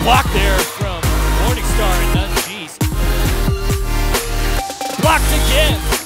block there from Morningstar and Nunn East. Blocked again.